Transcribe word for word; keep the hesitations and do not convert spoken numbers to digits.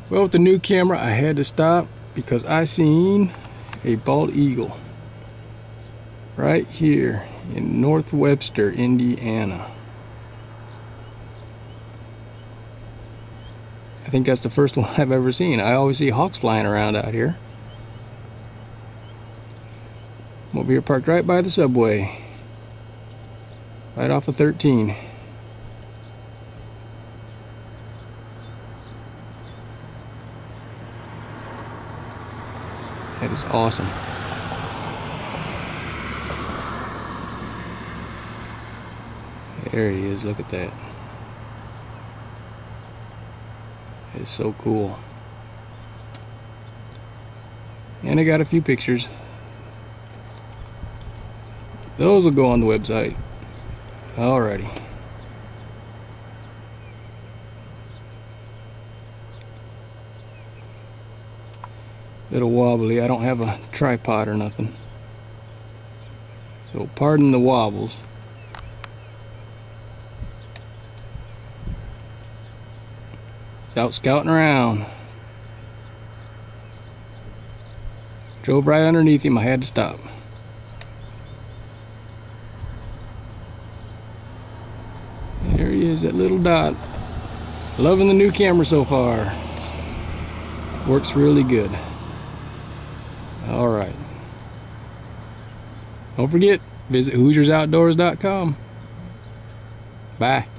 Well, with the new camera, I had to stop because I seen a bald eagle right here in North Webster, Indiana. I think that's the first one I've ever seen. I always see hawks flying around out here. I'm over here parked right by the subway, right off of thirteen. That is awesome. There he is, look at that. It's so cool. And I got a few pictures. Those will go on the website. Alrighty. Little wobbly. I don't have a tripod or nothing, so pardon the wobbles. It's out scouting around. Drove right underneath him. I had to stop. There he is, that little dot. Loving the new camera so far. Works really good. Alright. Don't forget, visit Hoosiers Outdoors dot com. Bye.